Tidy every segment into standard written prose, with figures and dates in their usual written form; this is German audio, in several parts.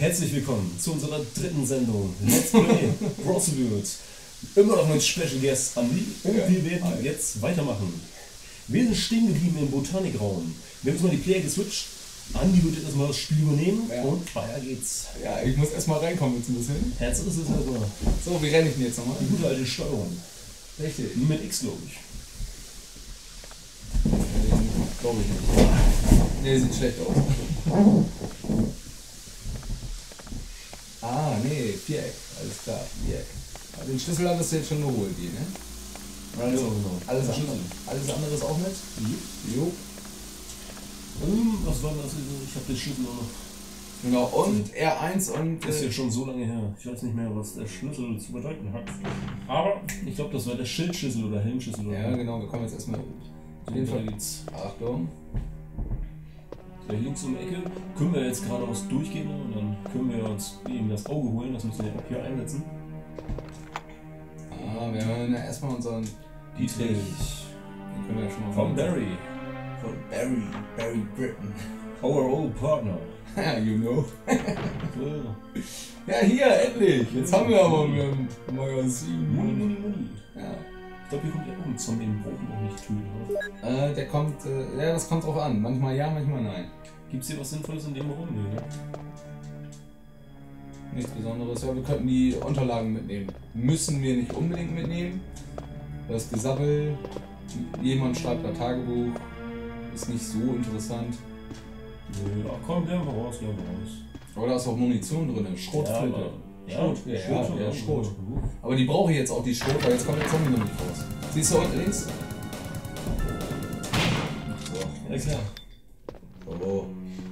Herzlich willkommen zu unserer dritten Sendung Let's Play Brotherhood. Immer noch mit Special Guest Andy und wir werden jetzt weitermachen. Wir sind stehen geblieben im Botanikraum. Wir haben jetzt mal die Player geswitcht. Andy wird jetzt erstmal das Spiel übernehmen und weiter geht's. Ja, ich muss erstmal reinkommen jetzt ein bisschen. Herz ist es erstmal. So, wie renne ich denn jetzt nochmal? Die gute alte Steuerung. Richtig. Nur mit X, glaube ich. Glaube ich nicht. Ne, sieht schlecht aus. Ah, nee, Viereck. Alles klar, Viereck. Den Schlüssel hattest du jetzt schon geholt, die, ne? Also, genau. Alles andere ist auch mit? Jo. Was war das? Ich habe den Schlüssel auch noch. Genau, und R1 und... Das ist ja schon so lange her. Ich weiß nicht mehr, was der Schlüssel zu bedeuten hat. Aber ich glaube, das war der Schildschlüssel oder Helmschlüssel. Oder ja, genau, wir kommen jetzt erstmal... Auf jeden Fall geht's. Achtung. So, links um die Ecke können wir jetzt geradeaus durchgehen und dann können wir uns eben das Auge holen. Das müssen wir auch hier einsetzen. Ah, wir hören ja erstmal unseren Dietrich. Den können wir ja schon mal... Von Barry. Von Barry Britton. Our old partner. You know. So. Ja, hier, endlich! Jetzt haben wir aber ein Magazin. Muni. Ja. Ich glaube, hier kommt ja auch ein Zombie, den brauchen wir auch nicht töten, oder? Der kommt, ja, das kommt drauf an. Manchmal ja, manchmal nein. Gibt es hier was Sinnvolles in dem Raum? Nee, ne? Nichts Besonderes. Ja, wir könnten die Unterlagen mitnehmen. Müssen wir nicht unbedingt mitnehmen. Das Gesabbel, jemand schreibt ein Tagebuch, ist nicht so interessant. Nö, ach komm, der mal raus, Aber da ist auch Munition drin, Schrotflinte. Schrot. Aber die brauche ich jetzt auch, die Schrot, weil jetzt kommt der Zombie noch nicht raus. Siehst du unten links? So. Ja klar. Oh.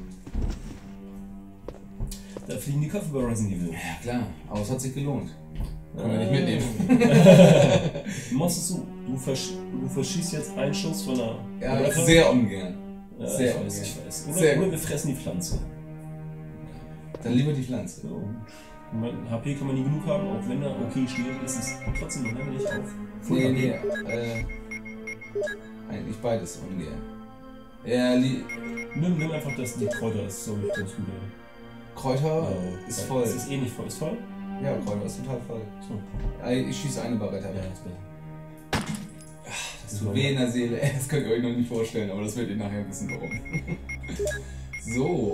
Da fliegen die Köpfe bei Resident Evil. Ja klar, aber es hat sich gelohnt. Können wir nicht mitnehmen. Du machst es so, du verschießt jetzt einen Schuss von einer... Ja, sehr ungern. Ja, sehr ich ungern. weiß. Sehr Oder wir fressen die Pflanze. Dann lieber die Pflanze. So. HP kann man nie genug haben, auch wenn er okay steht, ist es trotzdem noch lange nicht drauf. Nee, eigentlich beides ungern. Ja, nimm einfach die Kräuter, das ist glaube ich ganz gut. Kräuter ist voll. Es ist eh nicht voll, ist voll? Ja, Kräuter ist total voll. So. Ich schieße eine Barretta weg. Ja, das tut weh in der Seele, das könnt ihr euch noch nicht vorstellen, aber das werdet ihr nachher wissen, warum. So.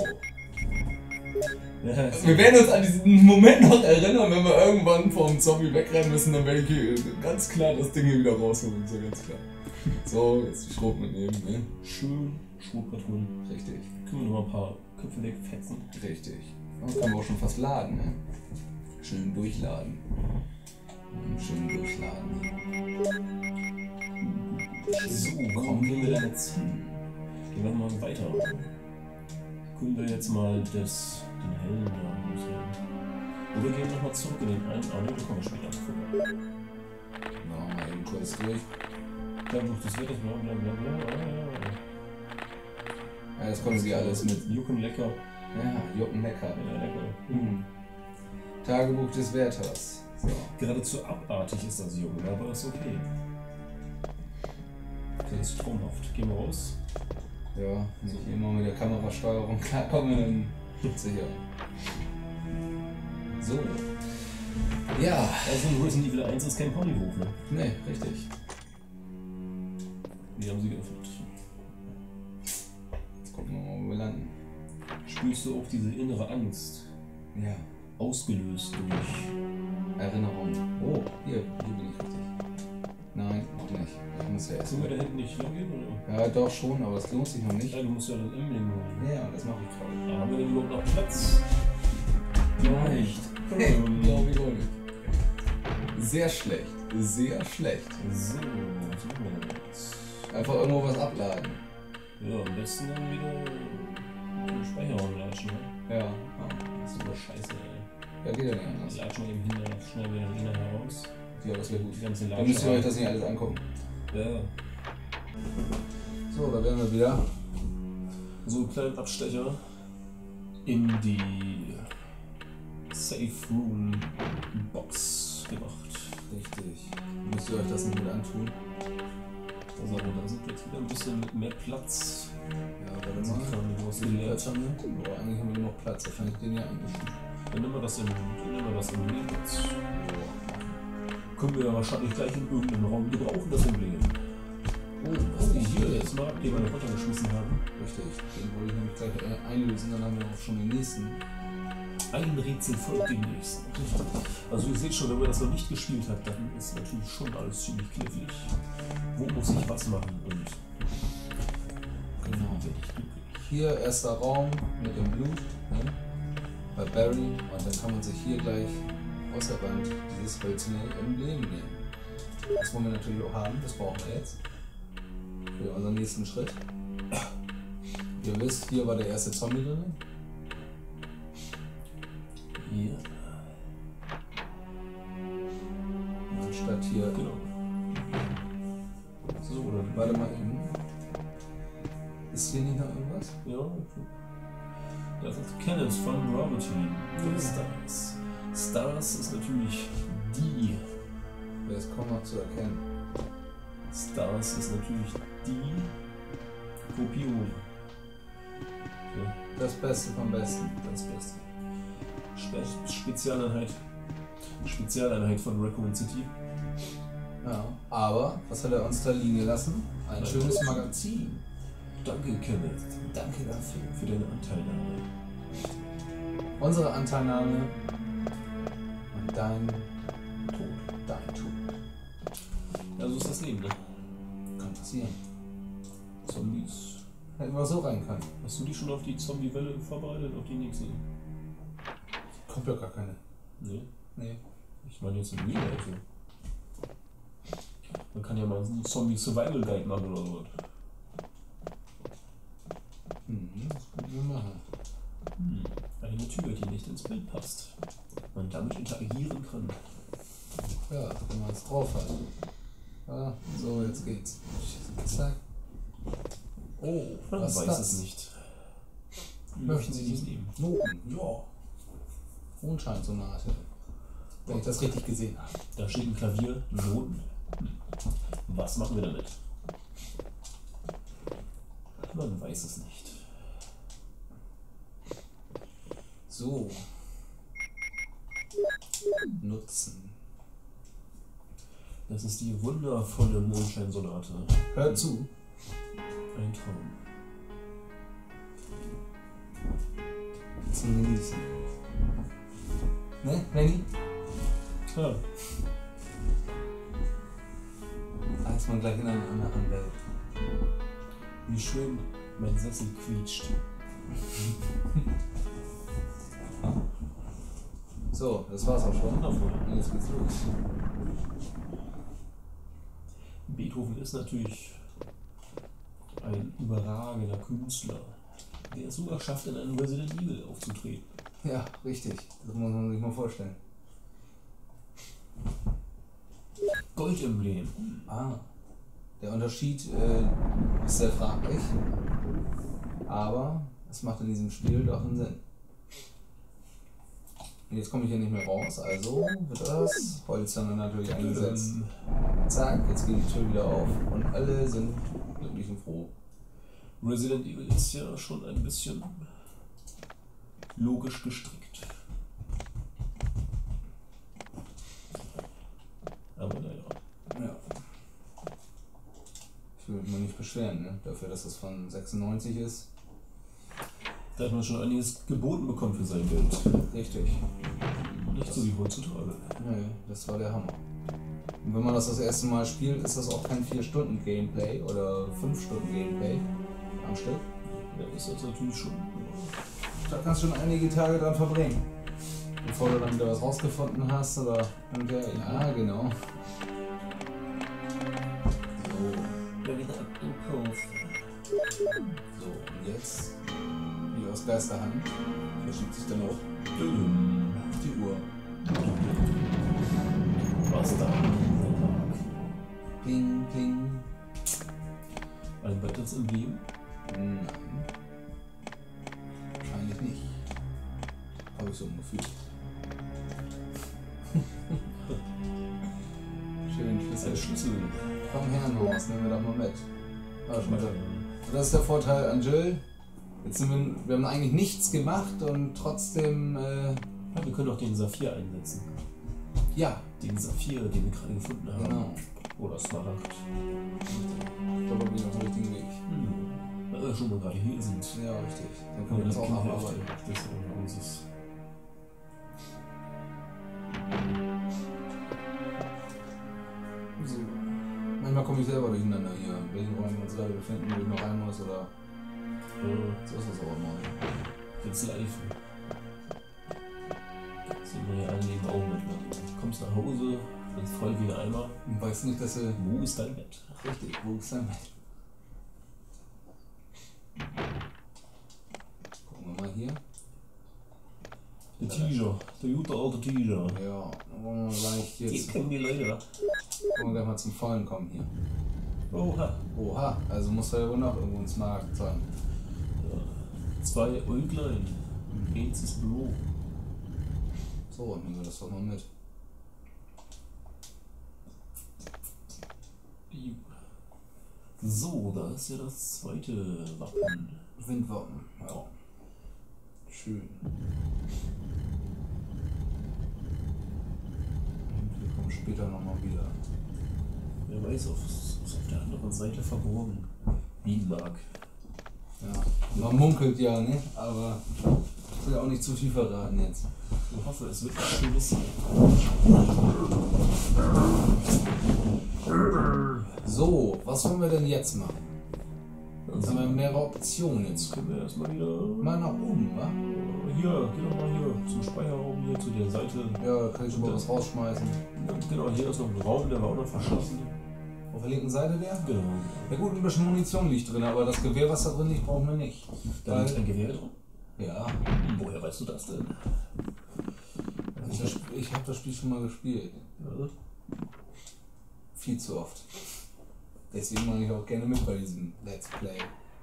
Ja, wir werden uns an diesen Moment noch erinnern, wenn wir irgendwann vom Zombie wegrennen müssen, dann werde ich ganz klar das Ding hier wieder rausholen, so ganz klar. So, jetzt die Schrot mitnehmen, ne? Schön Schrotbrett holen. Richtig. Können wir noch mal ein paar Köpfe wegfetzen. Richtig. Dann können wir auch schon fast laden, ne? Schön durchladen. Schön durchladen. So, kommen wir jetzt hin. Gehen wir mal weiter. Können wir jetzt mal den Helm da loswerden. Oder gehen wir nochmal zurück in den einen. Ah ne, da kommen wir später vorbei. Machen wir eben kurz durch. Dann noch das Wetter, blablabla. Ja, das kommen sie alles mit. Jucken lecker. Ja, Jucken lecker. Ja, lecker. Tagebuch des Wärters. So. Geradezu abartig ist das Jucken, aber ist okay. Das ist traumhaft. Gehen wir raus. Ja, nicht immer mit der Kamerasteuerung klarkommen, dann sicher. So. Ja. Also Resident Evil 1 ist kein Ponyhof, ne? Ne, richtig. Die haben sie geöffnet. Jetzt gucken wir mal, wo wir landen. Spürst du auch diese innere Angst? Ja. Ausgelöst durch Erinnerung. Oh, hier bin ich richtig. Nein, noch nicht. Ich muss ja erst. Können wir da hinten nicht langgehen, oder? Ja, doch schon, aber es lohnt sich noch nicht. Ja, du musst ja das Emblem holen. Ja, das mache ich gerade. Haben wir denn überhaupt noch Platz? Nicht. Glaube ich auch nicht. Sehr schlecht. Sehr schlecht. So, was machen wir denn jetzt? Einfach irgendwo was abladen. Ja, am besten dann wieder den Speicherraum latschen, ne? Ja. Das ist aber scheiße, ey. Ja, geht ja nicht anders. Latschen wir eben hinterher schnell wieder hinterher heraus. Ja, das wäre gut. Die ganze Dann müsst ihr euch das nicht alles angucken. Ja. So, da wären wir wieder. So einen kleinen Abstecher in die Safe Room Box gemacht. Richtig. Müsst ihr euch das nicht mit antun. Also, da sind wir jetzt wieder ein bisschen mit mehr Platz. Ja, warte Also, mal. kann man Wie viel Platz haben wir? Oh, eigentlich haben wir genug Platz. Da kann ich den ja einmischen. Dann nehmen wir das im Emblem jetzt. Können wir ja wahrscheinlich gleich in irgendeinem Raum gebrauchen, das Emblem. Oh, hier jetzt mal, den wir noch runtergeschmissen haben. Richtig, den wollte ich nämlich gleich einlösen, dann haben wir auch schon den nächsten. Ein Rätsel folgt dem nächsten. Also ihr seht schon, wenn man das noch nicht gespielt hat, dann ist natürlich schon alles ziemlich knifflig. Wo muss ich was machen und genau. Hier erster Raum mit dem Blut, ne? Bei Barry, und dann kann man sich hier gleich aus der Wand dieses hölzerne Emblem nehmen. Das wollen wir natürlich auch haben, das brauchen wir jetzt für unseren nächsten Schritt. Ihr wisst, hier war der erste Zombie drin. Hier. Anstatt hier. Genau. So, dann. Warte mal eben. Ist hier nicht noch irgendwas? Ja, okay. Das ist Cannons von Gravity. Stars. Stars ist natürlich die. Wer ist kaum noch zu erkennen. Stars ist natürlich die Kopierung. Ja, Das Beste vom Besten. das Beste. Spezialeinheit von Raccoon City. Ja, aber was hat er uns da liegen gelassen? Ein schönes Magazin. Danke, Kenneth. Danke dafür. Für deine Anteilnahme. Unsere Anteilnahme und dein Tod. Dein Tod. Ja, so ist das Leben, ne? Kann passieren. Zombies. Hätten wir so rein können. Hast du dich schon auf die Zombie-Welle vorbereitet? Auf die nächste? Kommt ja gar keine. Nee. Nee. Ich meine jetzt im Real Life. Man kann ja mal einen Zombie-Survival-Guide machen oder so. Das können wir machen. Eine Tür, die nicht ins Bild passt. Man damit interagieren kann. Ja, wenn man es drauf hat. Ja, so, jetzt geht's. Zack. Oh, Man was weiß ist das? es nicht. Möchten Sie dies dies nehmen? Noten? Ja. Mondscheinsonate. Wenn ich das richtig gesehen habe. Da steht ein Klavier, Noten. Was machen wir damit? Man weiß es nicht. So. Nutzen. Das ist die wundervolle Mondscheinsonate. Hör zu. Ein Traum. Zum Genießen. Ne, Lenny? Ja. Da ist man gleich in einer anderen Welt. Wie schön mein Sessel quietscht. So, das war's auch schon. Wundervoll. Und jetzt geht's los. Beethoven ist natürlich ein überragender Künstler, der es sogar schafft, in einem Resident Evil aufzutreten. Ja, richtig. Das muss man sich mal vorstellen. Goldemblem. Der Unterschied ist sehr fraglich, aber es macht in diesem Spiel doch einen Sinn. Und jetzt komme ich hier nicht mehr raus, also wird das Holz dann natürlich eingesetzt. Zack, jetzt geht die Tür wieder auf und alle sind glücklich und froh. Resident Evil ist ja schon ein bisschen logisch gestrickt. Aber naja. Ja. Ich will mich mal nicht beschweren, ne? Dafür, dass das von 96 ist. Da hat man schon einiges geboten bekommen für sein Geld. Richtig. Nicht so wie heutzutage. Nee, das war der Hammer. Und wenn man das erste Mal spielt, ist das auch kein 4-Stunden-Gameplay oder 5-Stunden-Gameplay am Stück. Ja, ist das natürlich schon. Da kannst du schon einige Tage dran verbringen. Bevor du dann wieder was rausgefunden hast oder. Und ja, genau. So, und jetzt, wie aus Geisterhand, verschiebt sich dann auch die Uhr. Was da? Pling, pling. Ein weiteres Emblem? Nein. Wahrscheinlich nicht. Habe ich so ein Gefühl. Schön, Schlüssel. Ein Schlüssel. Komm her, Maus, nehmen wir doch mal mit. Das ist der Vorteil an Jill. Jetzt wir haben eigentlich nichts gemacht und trotzdem wir können auch den Saphir einsetzen. Ja. Den Saphir, den wir gerade gefunden haben. Genau. Oder Smaragd. Ich glaube, wir sind auf dem richtigen Weg. Weil wir schon mal gerade hier sind. Ja, richtig. Dann können wir das auch abarbeiten. Das ist ja unseres. So. Manchmal komme ich selber durcheinander hier. In welchen Räumen wir uns gerade befinden, wo ich noch rein muss oder. So ist das auch immer. Jetzt live. Sind wir ja alle neben Augen miteinander. Du kommst nach Hause, bist voll wie ein Eimer. Und weißt nicht, dass du. Wo ist dein Bett? Richtig, wo ist dein Bett? Gucken wir mal hier. Der Tiger, der gute alte Tiger. Ja, dann wollen wir gleich Jetzt jetzt. kennen die Leute. Wollen wir gleich mal zum Fallen kommen hier. Oha. Oha, also muss da ja wohl noch irgendwo ein Smaragd sein. Ja. 2 Äuglein. Eins ist blau. So, nehmen wir das doch mal mit. So, da ist ja das zweite Wappen. Windwappen, ja. Schön. Und wir kommen später nochmal wieder. Wer weiß, ist auf der anderen Seite verborgen. Bienenmark. Ja, man munkelt ja, ne? Aber ich will ja auch nicht zu viel verraten jetzt. Ich hoffe, es wird ein schönes. So, was wollen wir denn jetzt machen? Jetzt Also, haben wir mehrere Optionen jetzt. können wir erstmal wieder. Mal nach oben, wa? Hier, geh doch mal hier zum Speicherraum, hier zu der Seite. Ja, da kann ich schon mal was rausschmeißen. Ja, genau, hier ist noch ein Raum, der war auch noch verschlossen. Auf der linken Seite der? Genau. Ja gut, ein bisschen Munition liegt drin, aber das Gewehr, was da drin liegt, brauchen wir nicht. Da liegt ein Gewehr drin. Ja, Woher weißt du das denn? ich habe das Spiel schon mal gespielt. Ja. Viel zu oft. Deswegen mache ich auch gerne mit bei diesem Let's Play.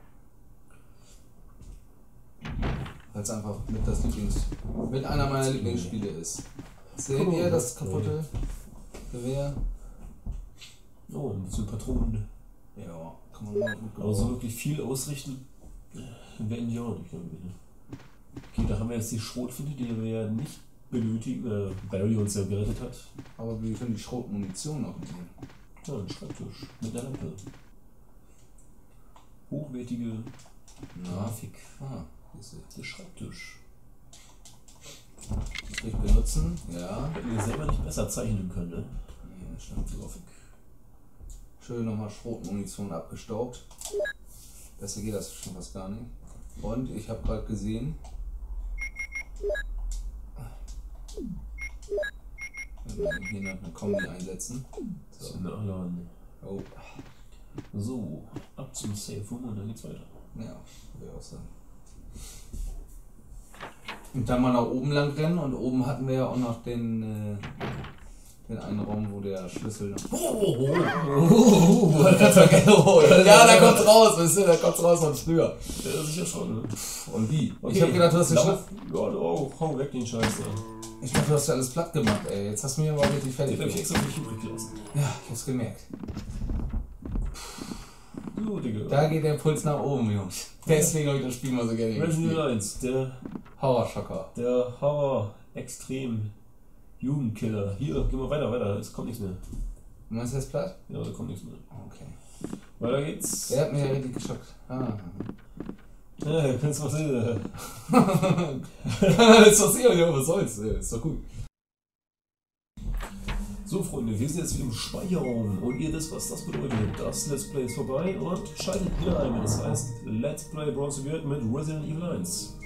Weil es einfach mit einer meiner Lieblingsspiele ist. Seht ihr das kaputte Gewehr? Oh, ein bisschen Patronen. Ja, kann man mal gut Aber so gebrauchen. wirklich viel ausrichten werden die auch nicht. Okay, da haben wir jetzt die Schrotflinte, die wir ja nicht benötigen, Barry uns ja gerettet hat. Aber wir können die Schrotmunition noch nehmen. Ja, ein Schreibtisch mit einer Lampe. Hochwertige Grafik. Ah, siehst du. Der Schreibtisch. Das will ich benutzen. Ja. Hätten wir selber nicht besser zeichnen können, ne? Ja, stimmt. Grafik. Schön nochmal Schrotmunition abgestaubt. Besser geht das schon fast gar nicht. Und ich habe gerade gesehen, wenn wir hier noch eine Kombi einsetzen. So, nachladen. Oh, So, ab zum Safe Room und dann geht's weiter. ja, würde ich auch sagen. Und dann mal nach oben lang rennen und oben hatten wir ja auch noch den einen Raum, wo der Schlüssel noch. Ja, da kommt's raus, weißt du, da kommt's raus von früher. Ja, sicher schon, ne? Und wie? Okay. Ich hab gedacht, du hast den Schlüssel. Ja, oh, hau weg den Scheiß da. Ich dachte, du hast ja alles platt gemacht, ey. Jetzt hast du mich aber richtig fertig Den hab ich gemacht. extra nicht übrig gelassen. Ja, ich hab's gemerkt. So, Digga. Da geht der Puls nach oben, Jungs. Deswegen habe ich das Spiel mal so gerne Resident gespielt. Evil 1, Horrorschocker. der Horror-Extrem Jugendkiller. Hier, geh mal weiter, es kommt nichts mehr. Du meinst jetzt platt? Ja, da kommt nichts mehr. Okay. Weiter geht's. Der hat mich ja richtig geschockt. Ah. Ja, kannst du was sehen. Ist doch sicher, ja, was soll's? Ist doch gut. So, Freunde, wir sind jetzt wieder im Speicherraum und ihr wisst, was das bedeutet. Das Let's Play ist vorbei und schaltet wieder ein, wenn es heißt Let's Play Bronze Weird mit Resident Evil 1.